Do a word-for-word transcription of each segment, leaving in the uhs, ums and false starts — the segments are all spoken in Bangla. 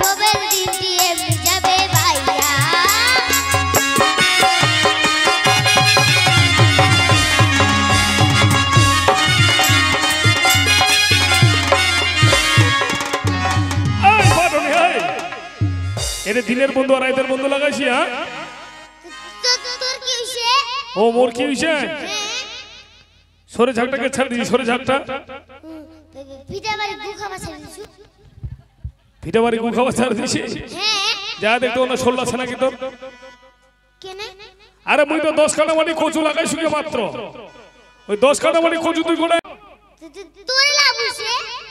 ভবের দিনটি এমনি যাবে ভাইয়া এরে দিনের বন্ধু আর রাতের বন্ধু লাগাইছি হ্যাঁ তোর কি হইছে ও মোর কি হইছে সরে ঝাকটাকে ছাড় দিছি সরে ঝাকটা পিঠা বাড়ি গু খাওয়া ছাড় দিছু পিঠা বাড়ি গু খাওয়া ছাড় দিছি হ্যাঁ যা দেখতো না ষোলো আছে নাকি তোর কেনে আরে মুই তো দশ কাটা মাটি কচু লাগাইছি কে মাত্র ওই দশ কাটা মাটি কচু তুই কোনে তোর লাভ হইছে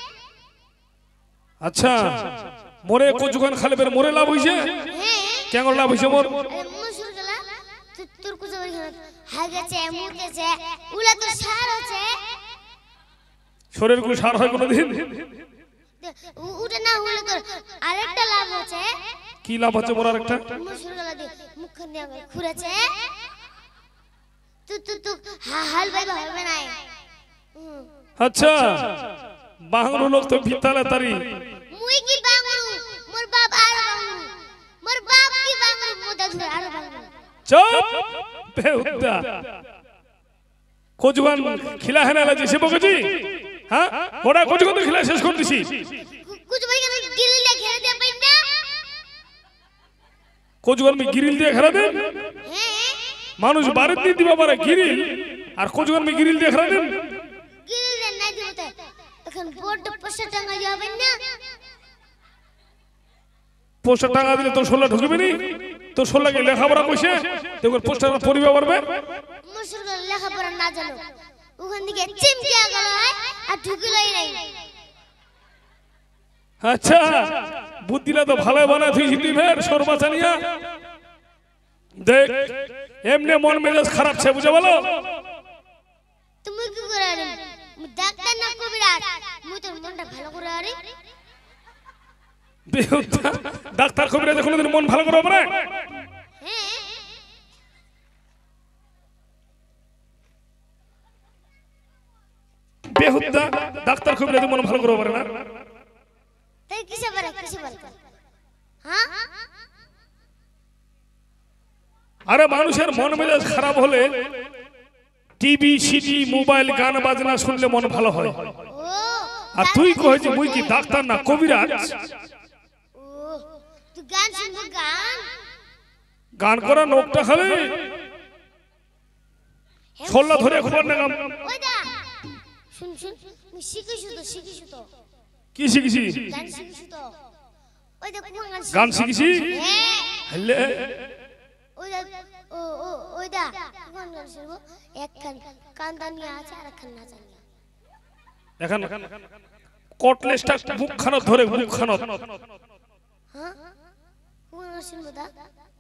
আচ্ছা মোরে কচু খান খালে বের মোরে লাভ হইছে হ্যাঁ কেন লাভ হইছে মোর মসুর গলা তোর কচু বাড়ি হাগেছে মুতেছে উলা তো সার আছে শরীর কো সার হয় কোনদিন উটা না হলে তোর আরেকটা লাভ আছে কি লাভ আছে মোর আরেকটা মসুর গলা দিয়ে মুখখান দিয়ে ঘুরেছে তু তু তু হাল ভাই হবে না আচ্ছা বাংলো লোক তো ভিতালে তারি মুই কি বাংলু মোর বাপ আর বাংলু মোর বাপ কি বাংলু মোদা ধরে আর বাংলু চুপ বেহুদা কচুগান খিলা হেনা লাগে সে বকেছি হ্যাঁ ওরা কচুগান তো খিলা শেষ করে দিছি কুছ ভাই কেন গিরিল দিয়ে ঘেরে দে পাই না কচুগান মি গিরিল দিয়ে ঘেরা দেন হ্যাঁ মানুষ বাড়ি দিয়ে দিবা পারে গিরিল আর কচুগান মি গিরিল দিয়ে ঘেরা দেন গিরিল দিয়ে না দিতে এখন বড় পোস্টার টাঙা যাবে না পোস্টার টাঙা দিলে তোর ষোলো ঢুকবে নি তোর ষোলোকে লেখাপড়া কইছে দেখো পোস্টার পরিবার পারবে মুসুর লেখাপড়া না জানো ওখান থেকে চিমকিয়া গেল আর ঢুকলই নাই আচ্ছা বুদ্ধিটা তো ভালো বানা থুইছি তুই ফের সরবাচা নিয়া দেখ এমনি মন মেজাজ খারাপ ছে বুঝে বলো তুমি কি করে আরে মু ডাক্তার না কবিরাজ মু তোর মনটা ভালো করে আরে বেহুদা ডাক্তার কবিরাজ কোনদিন মন ভালো করে পারে হ্যাঁ বেহুদা ডাক্তার কবিরাজ মন ভালো করে পারে না তাই কিসে পারে কিসে পারে হ্যাঁ আরে মানুষের মন মেজাজ খারাপ হলে টিভি সিডি মোবাইল গান বাজনা শুনলে মন ভালো হয় ও আর তুই কইছি মুই কি ডাক্তার না কবিরাজ ও তুই গান শুনবো গান গান করা নোকটা খালি ছোলা ধরে খবর না গাম ওই দা শুন শুন আমি শিখিছু তো শিখিছু তো কি শিখছি গান শিখিছু তো ওই দা কোন গান গান শিখছি হ্যাঁ হলে ওই দা ও ও ওই দা কোন গান শুনবো একখান কান্দানি আছে আর একখান না জানি এখন কটলেসটা মুখ খানো ধরে মুখ খানো হ্যাঁ কোন গান শুনবো দা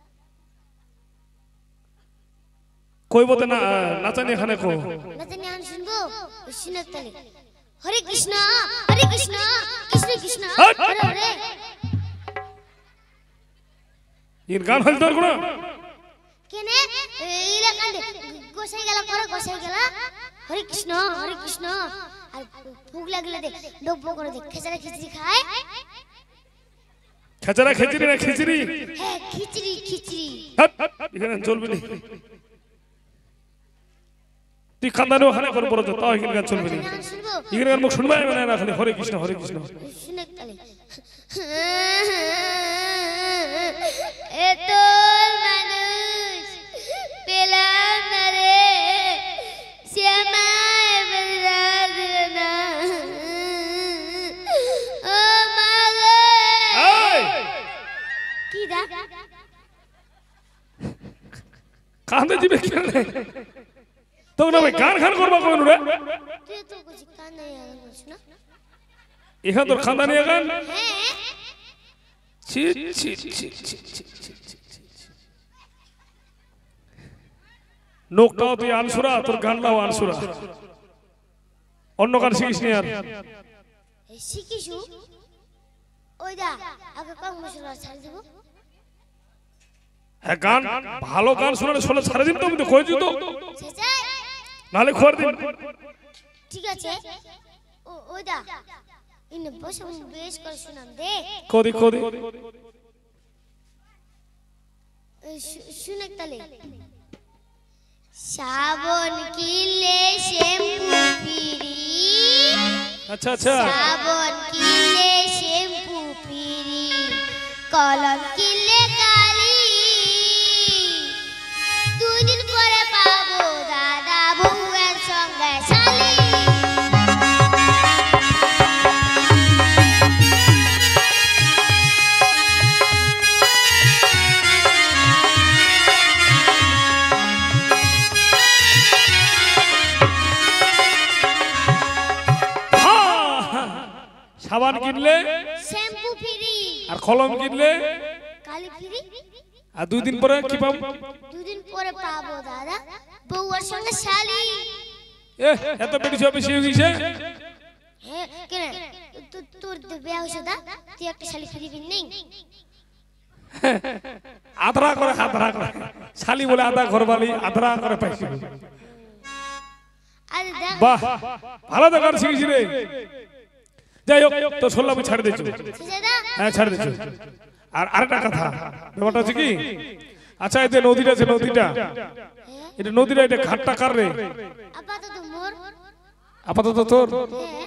কইবতে না নাচানি এখানে কো না জানি গান শুনবো শুনে তালে হরে কৃষ্ণ হরে কৃষ্ণ কৃষ্ণ কৃষ্ণ হরে হরে ইন গান হল তোর কোন কেনে এইলা কান্দে গোসাই গেলা করে গোসাই গেলা হরে কৃষ্ণ হরে কৃষ্ণ আর ভুক লাগলে দে ডব্ব করে দে খেচড়া খিচড়ি খায় খেচড়া খিচড়ি না খিচড়ি হ্যাঁ খিচড়ি খিচড়ি এখানে চলবে না তুই খানদানি ওখানে করে বড় তো তাও এখানে গান চলবে না গান শুনবো এখানে গান মুখ শুনবে না না খালি হরে কৃষ্ণ হরে কৃষ্ণ শুনে তালে এত মানুষ পেলাম না রে শ্যামায় বেদরা দিল না ও মা গো এই কি দা কান্দে দিবে কেন তো না ভাই গান গান করবা কোন রে তুই তো কিছু কান নাই আর শোনা এখান তোর খানদানি গান হ্যাঁ ছি ছি ছি ছি নোকটাও তুই আনসুরা তোর গানটাও আনসুরা অন্য গান শিখিস নি আর শিখিছু ওই দা আগে কম মশলা ছাড় দেব হ্যাঁ গান ভালো গান শোনালে শোনা ছাড়ে দিন তো আমি তো কইছি তো চেঁচাই নালে খোয়ার দিন ঠিক আছে ও ওই দা ইনে বসে বেশ করে শুনাম দে কদি কদি শুনে তালে সাবন কিনলে শ্যাম্পু ফ্রি আচ্ছা আচ্ছা সাবন কিনলে শ্যাম্পু ফ্রি কলম কিনলে কালি দুই দিন পরে পাবো দাদা বউয়ের সঙ্গে শালি সাবান কিনলে শ্যাম্পু ফ্রি আর কলম কিনলে কালি ফ্রি আর দুই দিন পরে কি পাবো দুই দিন পরে পাবো দাদা বউয়ের সঙ্গে শালি এ এত বেশি সব বেশি হয়ে গেছে হ্যাঁ কেন তোর তো বিয়ে হইছে দা তুই একটা শালি ফ্রি কিন নেই আধরা করে আধরা করে শালি বলে আধা ঘরবালি আধরা করে পাইছি আরে দেখ বাহ ভালো তো গান শিখেছি রে যাই হোক তো শুনলাম ছাড়ে দিচ্ছি দাদা হ্যাঁ ছাড়ে দিচ্ছি আর আরেকটা কথা ব্যাপারটা হচ্ছে কি আচ্ছা এই যে নদীটা আছে নদীটা এটা নদীটা এটা ঘাটটা কার রে আপাতত মোর আপাতত তোর হ্যাঁ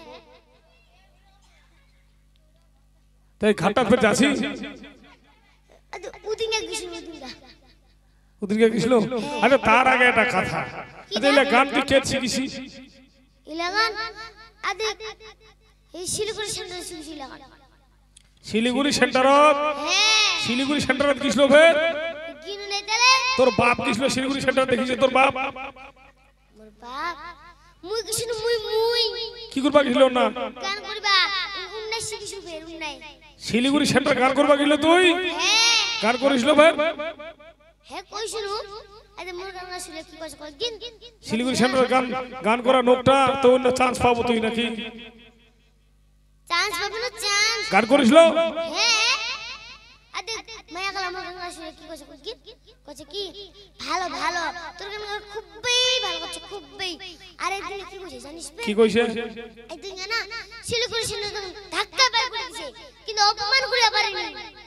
তাই ঘাটটা ফের যাচ্ছি আরে উদিনে গিয়েছিল উদিনটা ওদিকে গেছিল আরে তার আগে একটা কথা আরে এলা গান তুই কে শিখিছি ইলাগান আরে এই শিলিগুড়ি সেন্টারে শিখছি ইলাগান শিলিগুড়ি সেন্টার হ্যাঁ শিলিগুড়ি সেন্টার গেছিল ফের কিনু নাই তালে তোর বাপ গেছিল শিলিগুড়ি সেন্টার দেখিছে তোর বাপ মোর বাপ মুই গিয়েছিল মুই মুই কি করবা গেছিল না গান করিবা উন্নাইশ শিখিছু ফের উন্নাইশ শিলিগুড়ি সেন্টার গান করবা গেছিল তুই হ্যাঁ গান করিছিল ফের হ্যাঁ কইছিল আরে মোর গান শুনে কি কইছ কই দিন শিলিগুড়ি সেন্টার গান গান করা নোকটা তো অন্য চান্স পাবো তুই নাকি চান্স পাবো না চান্স গান করিছিল হ্যাঁ আরে মায়া গেল আমার গান শুনে কি কইছ কই দিন কইছ কি ভালো ভালো তোর গান খুবই ভালো করছে খুবই আরে দিন কি কইছ জানিস কি কইছে একদিন না শিলিগুড়ি সেন্টার ধাক্কা বের করে দিছে কিন্তু অপমান করে পারেনি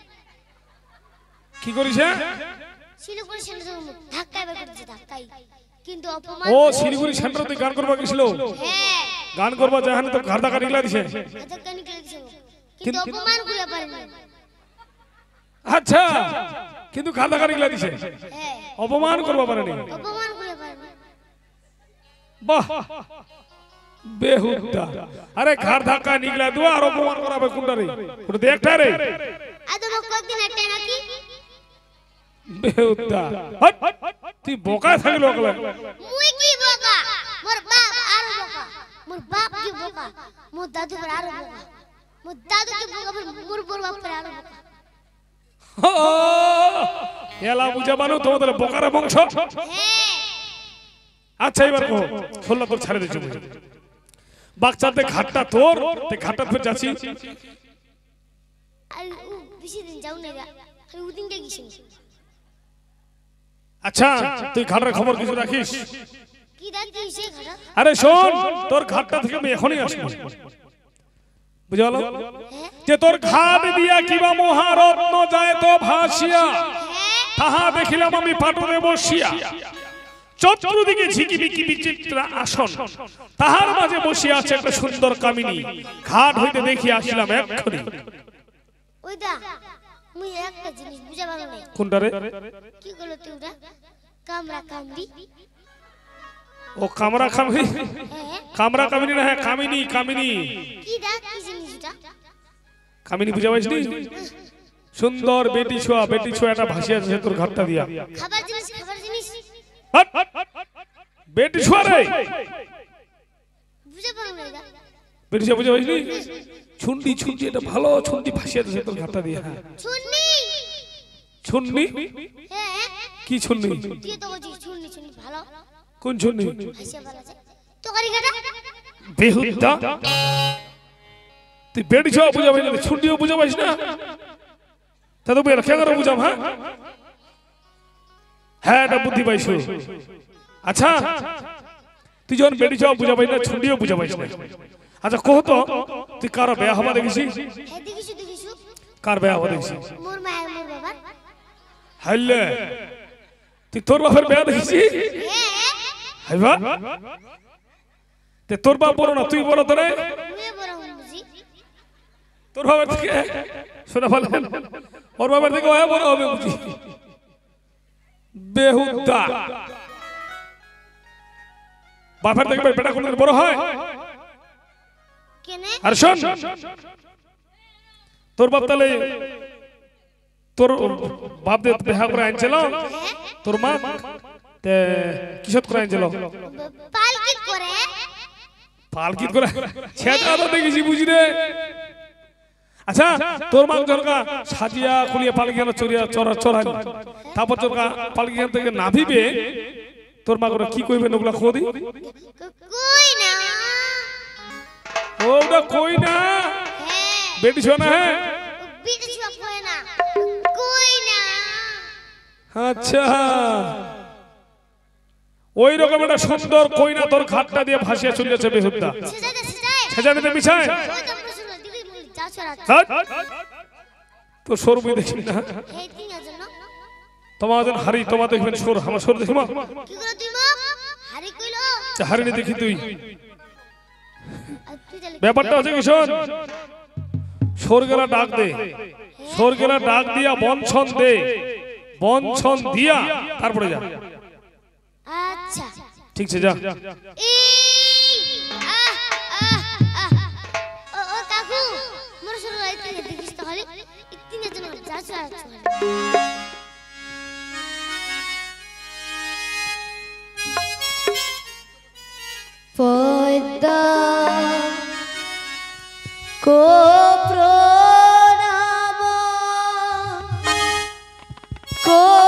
কি করিছে শিলিগুড়ি সেন্টার ধাক্কা বের করে দিছে ধাক্কাই কিন্তু অপমান ও শিলিগুড়ি সেন্টার তুই গান করবা গেছিল হ্যাঁ গান করবা জাহানে তো ঘর ধাক্কা নিকলা দিছে ধাক্কা নিকলে দিছে কিন্তু অপমান করে পারেনি আচ্ছা কিন্তু ঘর ধাক্কা নিকলা দিছে হ্যাঁ অপমান করবা পারেনি অপমান করে পারেনি বাহ বেহুদা আরে ঘর ধাক্কা নিকলা দুয়া আর অপমান করাবে কোনটা রে ওটা দেখটা রে আদম কতদিন একটা নাকি বেহুদা হট তুই বোকা থাকলি ওকলা মুই কি বোকা মোর বাপ আর বোকা মোর বাপ কি বোকা মোর দাদু पर আর বোকা মোর দাদু কি বোকা মোর বড় বাপ पर আর বোকা এলা বুঝা বানো তোমাদের বোকারা বংশ হ্যাঁ আচ্ছা এবার কো শুনলা তোর ছাড়ে দিচ্ছি বাচ্চাতে ঘাটটা তোর তে ঘাটটা ফের যাচ্ছি আর বেশি দিন যাও না আমি উদিন কে গিয়েছি আচ্ছা তুই ঘাটের খবর কিছু রাখিস কি দেখি সে ঘাটা আরে শোন তোর ঘাটটা থেকে আমি এখনই আসবো বুঝালো যে তোর ঘাট দিয়া কিবা মহারত্ন যায় তো ভাসিয়া তাহা দেখিলাম আমি পাটনে বসিয়া চতুর্দিকে ঝিকিমিকি বিচিত্র আসন তাহার মাঝে বসিয়া আছে একটা সুন্দর কামিনী ঘাট হইতে দেখি আসলাম এক্ষুনি ওইটা মুই একটা জিনিস বুঝা পারো না কোনটা রে কি করলো তুই ওটা কামরা কামড়ি ও কামরা কামিনী হ্যাঁ কামরা কামিনী না হ্যাঁ কামিনী কামিনী কি দেখ কি জিনিস এটা কামিনী বুঝা পাইছিস সুন্দর বেটি ছোয়া বেটি ছোয়া এটা ভাসিয়া আছে তোর ঘাটটা দিয়া খাবার জিনিস খাবার জিনিস হট! বেটি ছোয়া রে বুঝা পারো না এটা বেটি ছোয়া বুঝা পাইছিস ছুন্ডি ছুন্ডি এটা ভালো ছুন্ডি ভাসিয়া আছে তোর ঘাটটা দিয়া ছুন্নি ছুন্নি হ্যাঁ কি ছুন্নি তুই তো বলছিস ছুন্নি ছুন্নি ভালো কোন ছুন্নি হাসিয়া ভালো আছে তো করি কাটা বেহুদা তুই বেটি ছোয়া বুঝা পাইছিস ছুন্ডিও বুঝা পাইছিস না তা তো বের কেন বুঝাম হ্যাঁ হ্যাঁ এটা বুদ্ধি পাইছো আচ্ছা তুই যখন বেটি ছোয়া বুঝা পাইস না ছুন্ডিও বুঝা পাইস না আচ্ছা কহ তো তুই কার বিয়া হবা দেখিছিস? হ্যাঁ দেখিছু দেখিছু। কার বিয়া হবা দেখিছিস? মোর মায়ের মোর বাবার। হাইলে তুই তোর বাপের বিয়া দেখিছিস? হ্যাঁ। হাইবা তে তোর বাপ বড় না তুই বড় তোরে? মুই বড় বুঝি। তোর বাবার থেকে শোনা বলেন ওর বাবার থেকে ওয়া বড় হবে বুঝি। বেহুদা বাপের থেকে বেটা কোনদিন বড় হয়? কেনে? আর শোন তোর বাপ তাহলে তোর বাপ দে বিয়া করে আনছিল তোর মা তে কিসত করে আনছিল? পালকি করে। পালকি করে ছেটা তো দেখেছি বুঝি রে। আচ্ছা তোর মা জনকা সাজিয়া খুলিয়ে পালকি আনো চড়িয়া চড়া চড়াই তারপর জনকা পালকি আন থেকে নাভিবে তোর মা করে কি কইবে নগুলা খোদি? কই না। ওটা কই না হ্যাঁ। বেটি শোনা হ্যাঁ বিটি ছুয়া কই না। কই না। আচ্ছা ওই রকম একটা সুন্দর কইনা তোর ঘাটটা দিয়ে ভাসিয়া চলেছে বেহুদা। সেজাই দে সেজাই। সেজানিতে মিছায় ওই তো প্রশ্ন দিদি মুই যা ছড়া। তো সরবই দেখি না এই তিন জন্য। তোমাদের হারি তোমার দেখবেন সর আমার সর দেখবা কি করে তুই মুখ হারি কইলো? হারিনি দেখি তুই আর তুই জানি ব্যাপারটা হচ্ছে কি শোন সরগেলা ডাক দে সরগেলা ডাক দিয়া বনছন দে বনছন দিয়া তারপরে যা। আচ্ছা ঠিক আছে যা। এই আহ আহ আহ ও ও কাকু মোর শুরু হইতে দেখিস তো খালি তিন জন যা ছড়া। পদ্মা কো প্রণাম কো